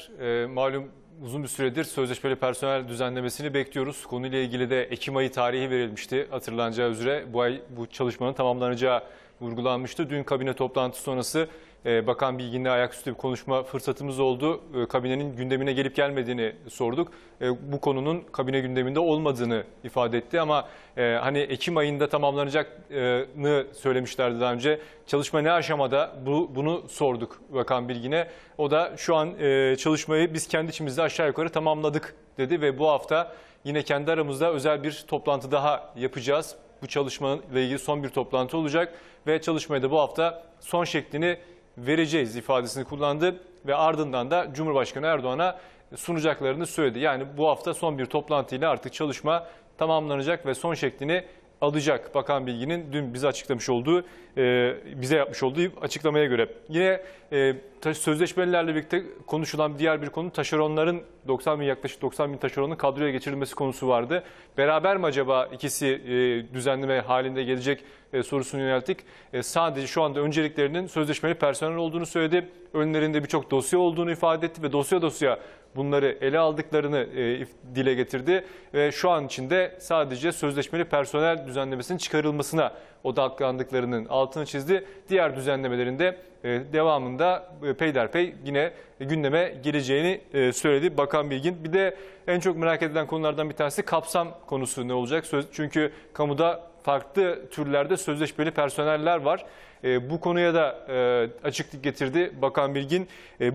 Malum uzun bir süredir sözleşmeli personel düzenlemesini bekliyoruz. Konuyla ilgili de Ekim ayı tarihi verilmişti. Hatırlanacağı üzere bu ay bu çalışmanın tamamlanacağı vurgulanmıştı. Dün kabine toplantısı sonrası Bakan Bilgin'le ayaküstü bir konuşma fırsatımız oldu. Kabinenin gündemine gelip gelmediğini sorduk. Bu konunun kabine gündeminde olmadığını ifade etti ama hani Ekim ayında tamamlanacağını söylemişlerdi daha önce. Çalışma ne aşamada? Bunu sorduk Bakan Bilgin'e. O da şu an çalışmayı biz kendi içimizde aşağı yukarı tamamladık dedi ve bu hafta yine kendi aramızda özel bir toplantı daha yapacağız. Bu çalışmayla ilgili son bir toplantı olacak ve çalışmaya da bu hafta son şeklini vereceğiz ifadesini kullandı ve ardından da Cumhurbaşkanı Erdoğan'a sunacaklarını söyledi. Yani bu hafta son bir toplantıyla artık çalışma tamamlanacak ve son şeklini alacak. Bakan Bilgin'in dün bize açıklamış olduğu, bize yapmış olduğu açıklamaya göre. Yine sözleşmelilerle birlikte konuşulan diğer bir konu taşeronların yaklaşık 90 bin taşeronun kadroya geçirilmesi konusu vardı. Beraber mi acaba ikisi düzenleme halinde gelecek sorusunu yönelttik. Sadece şu anda önceliklerinin sözleşmeli personel olduğunu söyledi. Önlerinde birçok dosya olduğunu ifade etti ve dosya bunları ele aldıklarını dile getirdi. Ve şu an içinde sadece sözleşmeli personel düzenlemesinin çıkarılmasına odaklandıklarının altını çizdi. Diğer düzenlemelerinde devamında peyderpey yine gündeme geleceğini söyledi Bakan Bilgin. Bir de en çok merak edilen konulardan bir tanesi kapsam konusu ne olacak? Çünkü kamuda farklı türlerde sözleşmeli personeller var. Bu konuya da açıklık getirdi Bakan Bilgin.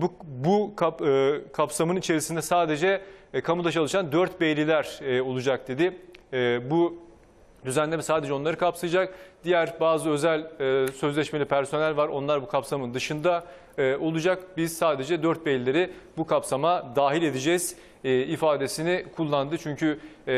Bu kapsamın içerisinde sadece kamuda çalışan 4 beyliler olacak dedi. Bu düzenleme sadece onları kapsayacak. Diğer bazı özel sözleşmeli personel var. Onlar bu kapsamın dışında olacak. Biz sadece 4 beylileri bu kapsama dahil edeceğiz ifadesini kullandı. Çünkü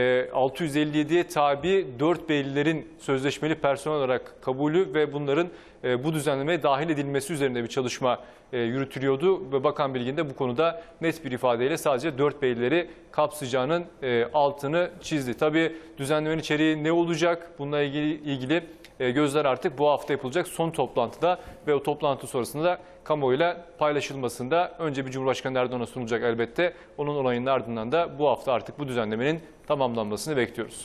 657'ye tabi 4 beylilerin sözleşmeli personel olarak kabulü ve bunların bu düzenlemeye dahil edilmesi üzerinde bir çalışma yürütülüyordu. Ve Bakan Bilgin de bu konuda net bir ifadeyle sadece 4 beylileri kapsayacağının altını çizdi. Tabii düzenlemenin içeriği ne olacak? Bununla ilgili gözler artık bu hafta yapılacak son toplantıda ve o toplantı sonrasında da kamuoyuyla paylaşılmasında önce bir Cumhurbaşkanı Erdoğan'a sunulacak elbette. Onun onayının ardından da bu hafta artık bu düzenlemenin tamamlanmasını bekliyoruz.